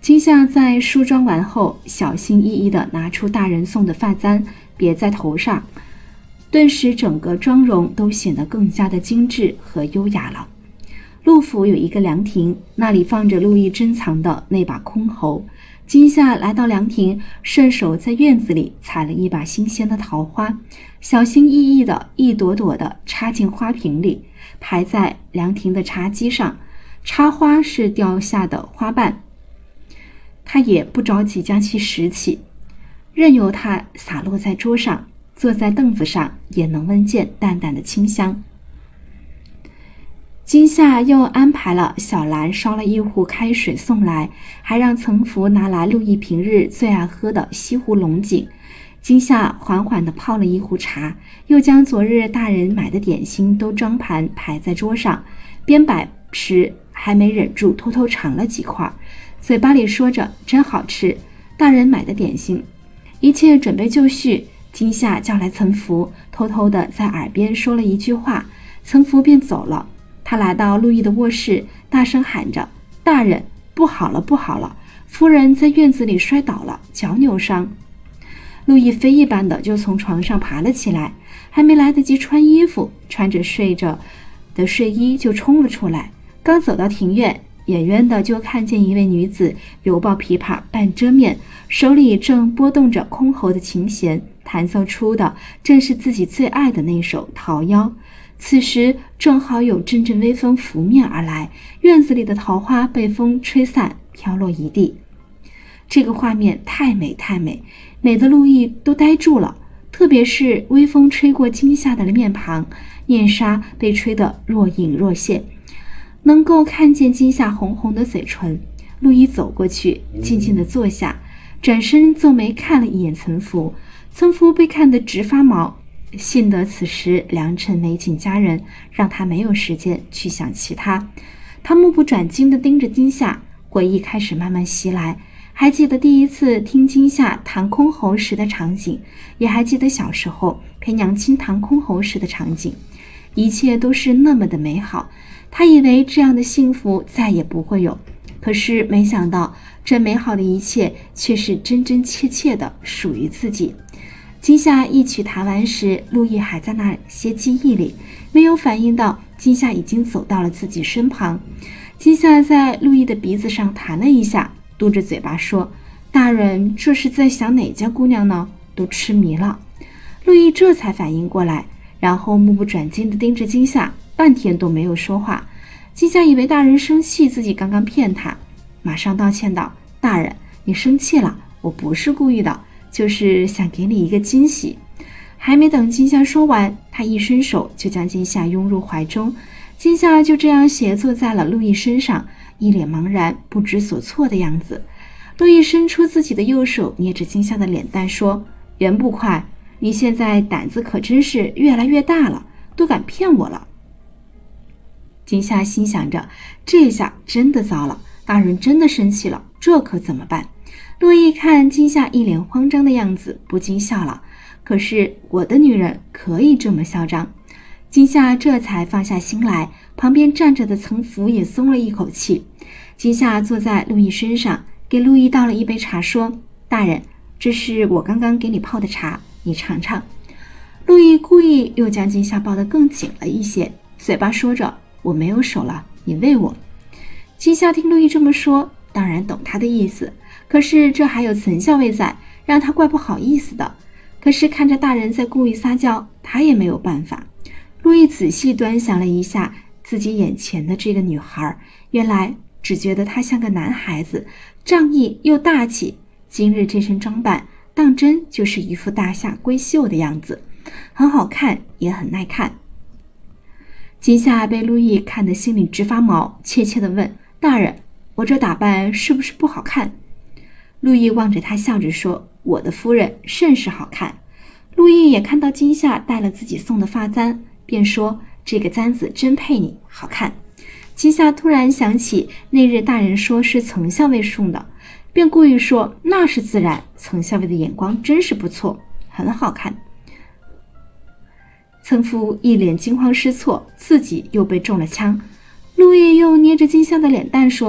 金夏在梳妆完后，小心翼翼地拿出大人送的发簪，别在头上，顿时整个妆容都显得更加的精致和优雅了。陆府有一个凉亭，那里放着陆毅珍藏的那把箜篌。金夏来到凉亭，顺手在院子里采了一把新鲜的桃花，小心翼翼地一朵朵地插进花瓶里，排在凉亭的茶几上。插花是掉下的花瓣，他也不着急将其拾起，任由它洒落在桌上，坐在凳子上也能闻见淡淡的清香。金夏又安排了小兰烧了一壶开水送来，还让曾福拿来陆毅平日最爱喝的西湖龙井。金夏缓缓地泡了一壶茶，又将昨日大人买的点心都装盘排在桌上，边摆时还没忍住偷偷尝了几块，嘴巴里说着真好吃，大人买的点心。一切准备就绪，金夏叫来曾福，偷偷地在耳边说了一句话，曾福便走了。他来到陆毅的卧室，大声喊着：大人，不好了不好了，夫人在院子里摔倒了，脚扭伤。陆毅飞一般的就从床上爬了起来，还没来得及穿衣服，穿着睡着的睡衣就冲了出来。刚走到庭院，远远的就看见一位女子犹抱琵琶半遮面，手里正拨动着箜篌的琴弦，弹奏出的正是自己最爱的那首《桃夭》。此时正好有阵阵微风拂面而来，院子里的桃花被风吹散，飘落一地。这个画面太美太美，美得陆毅都呆住了。特别是微风吹过金夏的面庞，面纱被吹得若隐若现，能够看见金夏红红的嘴唇。陆毅走过去，静静地坐下，转身皱眉看了一眼曾福。曾福被看得直发毛，幸得此时良辰美景佳人，让他没有时间去想其他。他目不转睛地盯着金夏，回忆开始慢慢袭来。还记得第一次听金夏弹箜篌时的场景，也还记得小时候陪娘亲弹箜篌时的场景，一切都是那么的美好。他以为这样的幸福再也不会有，可是没想到这美好的一切却是真真切切的属于自己。金夏一曲弹完时，陆毅还在那些记忆里，没有反应到金夏已经走到了自己身旁。金夏在陆毅的鼻子上弹了一下，嘟着嘴巴说：大人这是在想哪家姑娘呢？都痴迷了。陆毅这才反应过来，然后目不转睛地盯着金夏，半天都没有说话。金夏以为大人生气自己刚刚骗他，马上道歉道：大人，你生气了，我不是故意的，就是想给你一个惊喜。还没等金夏说完，他一伸手就将金夏拥入怀中。金夏就这样斜坐在了陆毅身上，一脸茫然不知所措的样子。陆毅伸出自己的右手捏着金夏的脸蛋说：袁不快，你现在胆子可真是越来越大了，都敢骗我了。金夏心想着，这下真的糟了，大人真的生气了，这可怎么办？陆毅看金夏一脸慌张的样子，不禁笑了。可是我的女人可以这么嚣张。金夏这才放下心来，旁边站着的曾福也松了一口气。金夏坐在陆毅身上，给陆毅倒了一杯茶，说：大人，这是我刚刚给你泡的茶，你尝尝。陆毅故意又将金夏抱得更紧了一些，嘴巴说着：我没有手了，你喂我。金夏听陆毅这么说，当然懂他的意思，可是这还有曾校尉在，让他怪不好意思的。可是看着大人在故意撒娇，他也没有办法。陆毅仔细端详了一下自己眼前的这个女孩，原来只觉得她像个男孩子，仗义又大气。今日这身装扮当真就是一副大夏闺秀的样子，很好看，也很耐看。金夏被陆毅看得心里直发毛，怯怯地问：大人，我这打扮是不是不好看？陆毅望着他笑着说：我的夫人甚是好看。陆毅也看到金夏戴了自己送的发簪，便说：这个簪子真配你，好看。金夏突然想起那日大人说是曾校尉送的，便故意说：那是自然，曾校尉的眼光真是不错，很好看。曾福一脸惊慌失措，自己又被中了枪。陆毅又捏着金夏的脸蛋说：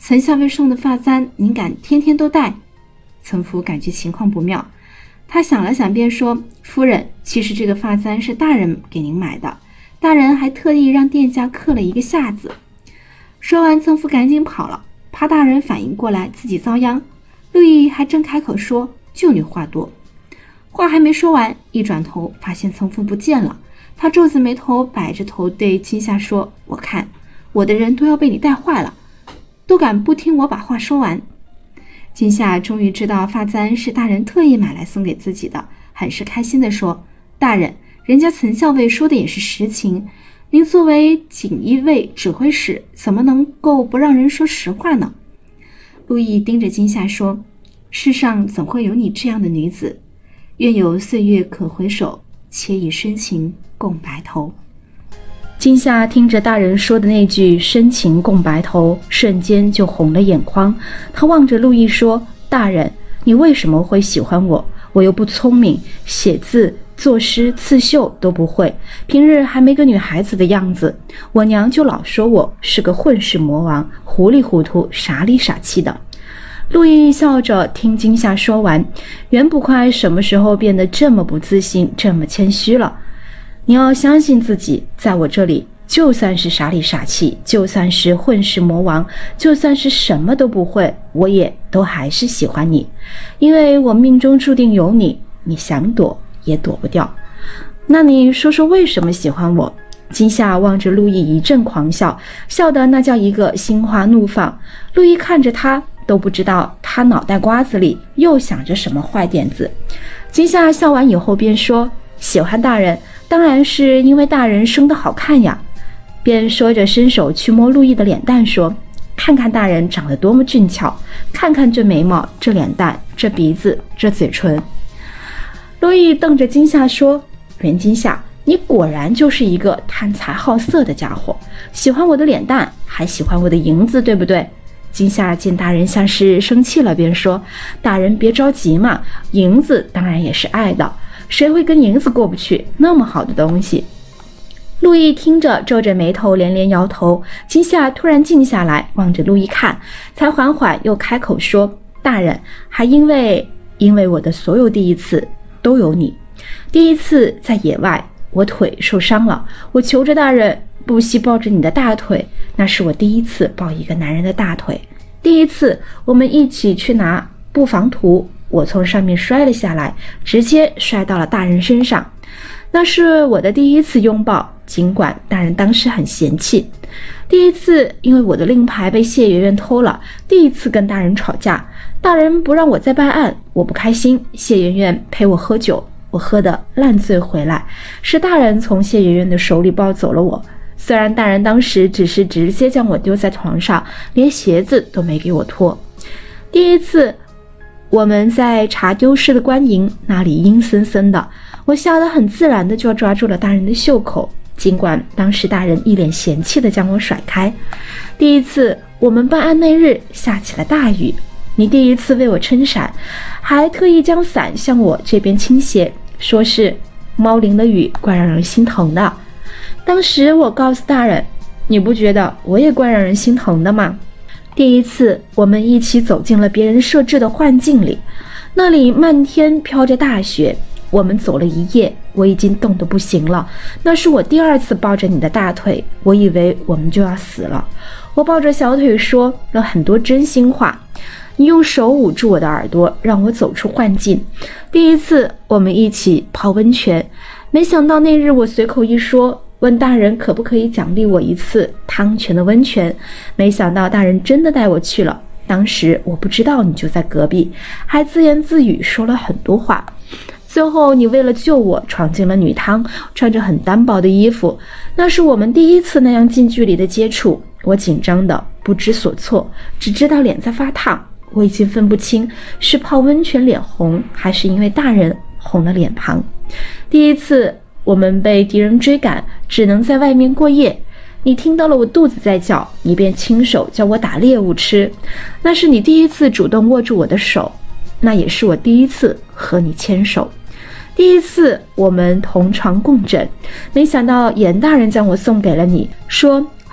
岑校尉送的发簪，您敢天天都戴？岑福感觉情况不妙，他想了想便说：夫人，其实这个发簪是大人给您买的，大人还特意让店家刻了一个下字。说完，岑福赶紧跑了，怕大人反应过来自己遭殃。陆毅还真开口说：就你话多。话还没说完，一转头发现岑福不见了，他皱着眉头，摆着头对金夏说：我看我的人都要被你带坏了，都敢不听我把话说完。金夏终于知道发簪是大人特意买来送给自己的，很是开心地说：大人，人家岑校尉说的也是实情，您作为锦衣卫指挥使，怎么能够不让人说实话呢？陆毅盯着金夏说：世上怎会有你这样的女子，愿有岁月可回首，且以深情共白头。金夏听着大人说的那句深情共白头，瞬间就红了眼眶。他望着陆毅说：大人，你为什么会喜欢我？我又不聪明，写字作诗刺绣都不会，平日还没个女孩子的样子，我娘就老说我是个混世魔王，糊里糊涂傻里傻气的。陆毅笑着听金夏说完，袁不快什么时候变得这么不自信，这么谦虚了？你要相信自己，在我这里，就算是傻里傻气，就算是混世魔王，就算是什么都不会，我也都还是喜欢你，因为我命中注定有你，你想躲也躲不掉。那你说说为什么喜欢我？金夏望着陆毅一阵狂笑，笑得那叫一个心花怒放。陆毅看着他，都不知道他脑袋瓜子里又想着什么坏点子。金夏笑完以后便说：喜欢大人，当然是因为大人生得好看呀。便说着伸手去摸陆毅的脸蛋，说：看看大人长得多么俊俏，看看这眉毛，这脸蛋，这鼻子，这嘴唇。陆毅瞪着金夏说：袁金夏，你果然就是一个贪财好色的家伙，喜欢我的脸蛋，还喜欢我的银子，对不对？金夏见大人像是生气了，便说：大人别着急嘛，银子当然也是爱的，谁会跟银子过不去，那么好的东西。陆毅听着皱着眉头连连摇头。金夏突然静下来，望着陆毅看，才缓缓又开口说：大人，还因为我的所有第一次都有你。第一次在野外，我腿受伤了，我求着大人不惜抱着你的大腿，那是我第一次抱一个男人的大腿。第一次我们一起去拿布防图，我从上面摔了下来，直接摔到了大人身上，那是我的第一次拥抱，尽管大人当时很嫌弃。第一次因为我的令牌被谢媛媛偷了，第一次跟大人吵架，大人不让我再办案，我不开心，谢媛媛陪我喝酒，我喝得烂醉回来，是大人从谢媛媛的手里抱走了我。虽然大人当时只是直接将我丢在床上，连鞋子都没给我脱。第一次我们在查丢失的官银，那里阴森森的，我笑得很自然的就抓住了大人的袖口，尽管当时大人一脸嫌弃的将我甩开。第一次我们办案那日下起了大雨，你第一次为我撑伞，还特意将伞向我这边倾斜，说是猫淋的雨怪让人心疼的。当时我告诉大人，你不觉得我也怪让人心疼的吗？第一次我们一起走进了别人设置的幻境里，那里漫天飘着大雪，我们走了一夜，我已经冻得不行了，那是我第二次抱着你的大腿，我以为我们就要死了，我抱着小腿说了很多真心话，你用手捂住我的耳朵，让我走出幻境。第一次我们一起泡温泉，没想到那日我随口一说，问大人可不可以奖励我一次汤泉的温泉，没想到大人真的带我去了。当时我不知道你就在隔壁，还自言自语说了很多话。最后你为了救我闯进了女汤，穿着很单薄的衣服，那是我们第一次那样近距离的接触，我紧张的不知所措，只知道脸在发烫，我已经分不清是泡温泉脸红，还是因为大人红了脸庞。第一次我们被敌人追赶，只能在外面过夜，你听到了我肚子在叫，你便亲手叫我打猎物吃，那是你第一次主动握住我的手，那也是我第一次和你牵手。第一次我们同床共枕，没想到严大人将我送给了你，说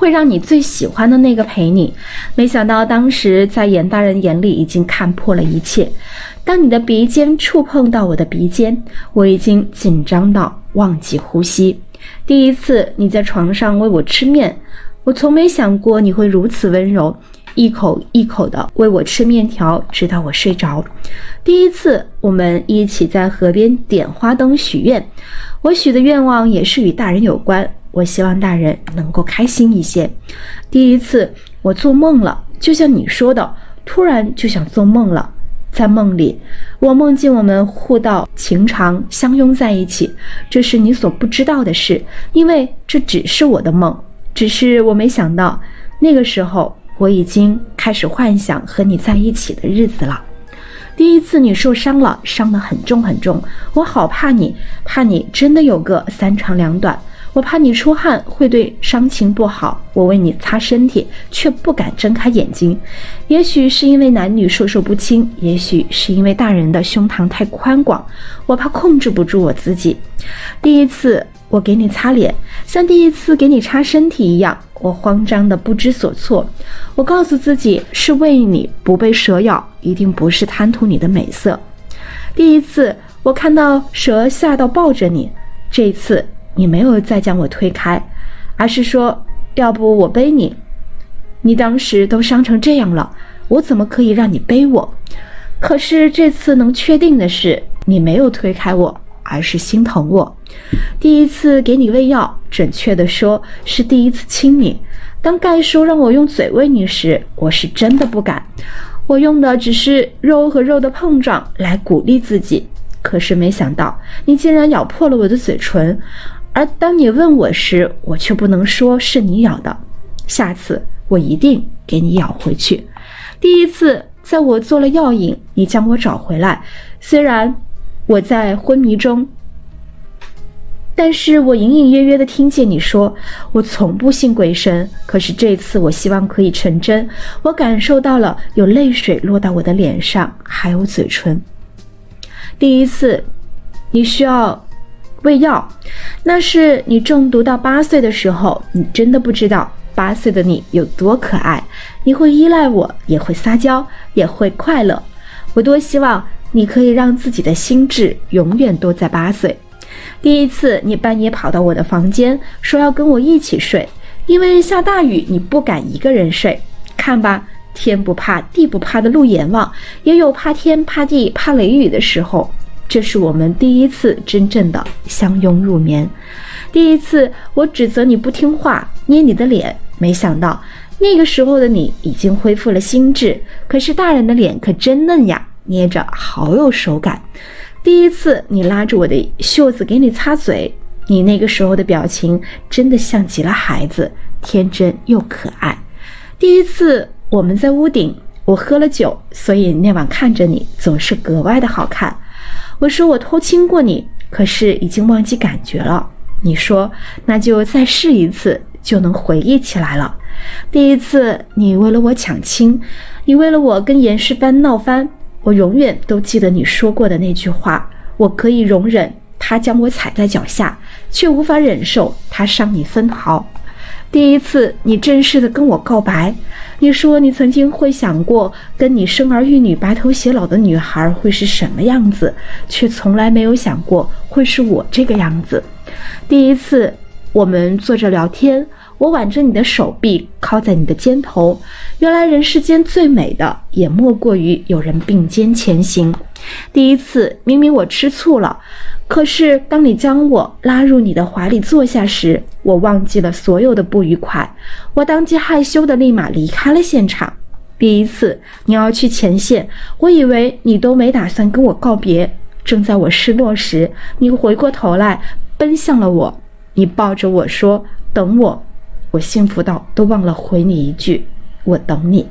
会让你最喜欢的那个陪你。没想到当时在严大人眼里已经看破了一切。当你的鼻尖触碰到我的鼻尖，我已经紧张到忘记呼吸。第一次你在床上喂我吃面，我从没想过你会如此温柔，一口一口的喂我吃面条，直到我睡着。第一次我们一起在河边点花灯许愿，我许的愿望也是与大人有关，我希望大人能够开心一些。第一次我做梦了，就像你说的，突然就想做梦了。在梦里，我梦见我们互道情长，相拥在一起，这是你所不知道的事，因为这只是我的梦。只是我没想到，那个时候我已经开始幻想和你在一起的日子了。第一次你受伤了，伤得很重很重，我好怕你，怕你真的有个三长两短，我怕你出汗会对伤情不好，我为你擦身体，却不敢睁开眼睛。也许是因为男女授受不亲，也许是因为大人的胸膛太宽广，我怕控制不住我自己。第一次我给你擦脸，像第一次给你擦身体一样，我慌张的不知所措。我告诉自己是为你不被蛇咬，一定不是贪图你的美色。第一次我看到蛇吓到抱着你，这一次你没有再将我推开，而是说要不我背你。你当时都伤成这样了，我怎么可以让你背我？可是这次能确定的是，你没有推开我，而是心疼我。第一次给你喂药，准确的说是第一次亲你。当盖叔让我用嘴喂你时，我是真的不敢，我用的只是肉和肉的碰撞来鼓励自己。可是没想到你竟然咬破了我的嘴唇，而当你问我时，我却不能说是你咬的。下次我一定给你咬回去。第一次在我做了药引，你将我找回来，虽然我在昏迷中，但是我隐隐约约地听见你说，我从不信鬼神，可是这次我希望可以成真。我感受到了有泪水落到我的脸上，还有嘴唇。第一次你需要喂药，那是你中毒到8岁的时候，你真的不知道8岁的你有多可爱，你会依赖我，也会撒娇，也会快乐。我多希望你可以让自己的心智永远都在8岁。第一次你半夜跑到我的房间，说要跟我一起睡，因为下大雨你不敢一个人睡。看吧，天不怕地不怕的路阎王，也有怕天怕地怕雷雨的时候。这是我们第一次真正的相拥入眠。第一次我指责你不听话，捏你的脸，没想到那个时候的你已经恢复了心智，可是大人的脸可真嫩呀，捏着好有手感。第一次你拉着我的袖子给你擦嘴，你那个时候的表情真的像极了孩子，天真又可爱。第一次我们在屋顶，我喝了酒，所以那晚看着你总是格外的好看。我说我偷亲过你，可是已经忘记感觉了。你说那就再试一次，就能回忆起来了。第一次你为了我抢亲，你为了我跟严世蕃闹翻，我永远都记得你说过的那句话，我可以容忍他将我踩在脚下，却无法忍受他伤你分毫。第一次你正式的跟我告白，你说你曾经会想过跟你生儿育女白头偕老的女孩会是什么样子，却从来没有想过会是我这个样子。第一次我们坐着聊天，我挽着你的手臂靠在你的肩头，原来人世间最美的也莫过于有人并肩前行。第一次明明我吃醋了，可是当你将我拉入你的怀里坐下时，我忘记了所有的不愉快，我当即害羞的立马离开了现场。第一次你要去前线，我以为你都没打算跟我告别，正在我失落时，你回过头来奔向了我，你抱着我说等我，我幸福到都忘了回你一句我等你。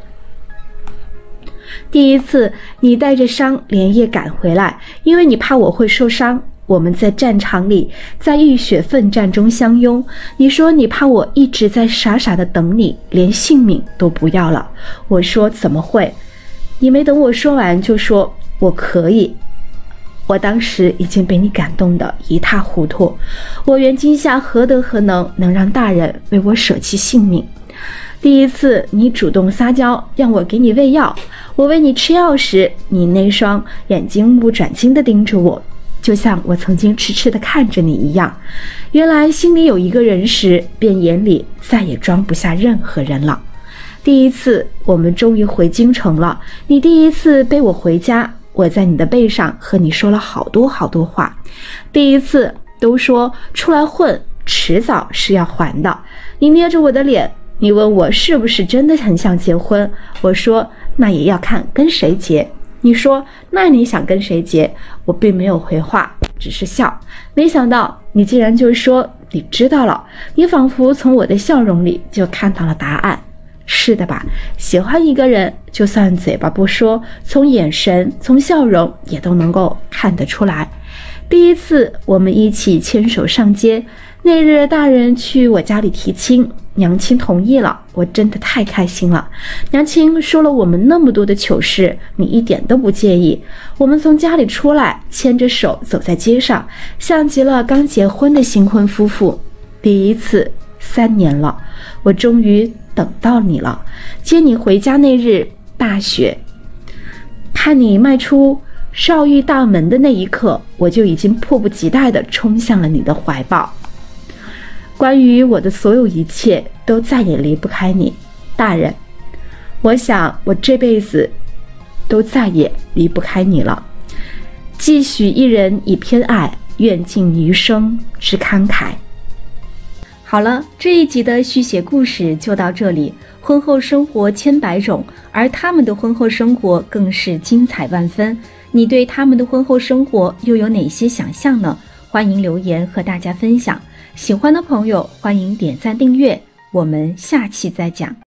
第一次你带着伤连夜赶回来，因为你怕我会受伤，我们在战场里在浴血奋战中相拥，你说你怕我一直在傻傻的等你，连性命都不要了。我说怎么会，你没等我说完就说我可以。我当时已经被你感动得一塌糊涂，我原今夏何德何能让大人为我舍弃性命。 第一次你主动撒娇让我给你喂药，我喂你吃药时，你那双眼睛目不转睛地盯着我，就像我曾经痴痴地看着你一样。原来心里有一个人时，便眼里再也装不下任何人了。第一次我们终于回京城了，你第一次背我回家，我在你的背上和你说了好多好多话。第一次都说出来混迟早是要还的，你捏着我的脸，你问我是不是真的很想结婚，我说那也要看跟谁结。你说那你想跟谁结？我并没有回话，只是笑。没想到你竟然就说你知道了，你仿佛从我的笑容里就看到了答案。是的吧，喜欢一个人，就算嘴巴不说，从眼神从笑容也都能够看得出来。第一次我们一起牵手上街，那日大人去我家里提亲，娘亲同意了，我真的太开心了。娘亲说了我们那么多的糗事，你一点都不介意。我们从家里出来，牵着手走在街上，像极了刚结婚的新婚夫妇。第一次3年了，我终于等到你了。接你回家那日，大雪，看你迈出少御大门的那一刻，我就已经迫不及待地冲向了你的怀抱。关于我的所有一切都再也离不开你，大人，我想我这辈子都再也离不开你了。既许一人以偏爱，愿尽余生之慷慨。好了，这一集的续写故事就到这里。婚后生活千百种，而他们的婚后生活更是精彩万分。你对他们的婚后生活又有哪些想象呢？欢迎留言和大家分享。喜欢的朋友欢迎点赞订阅，我们下期再讲。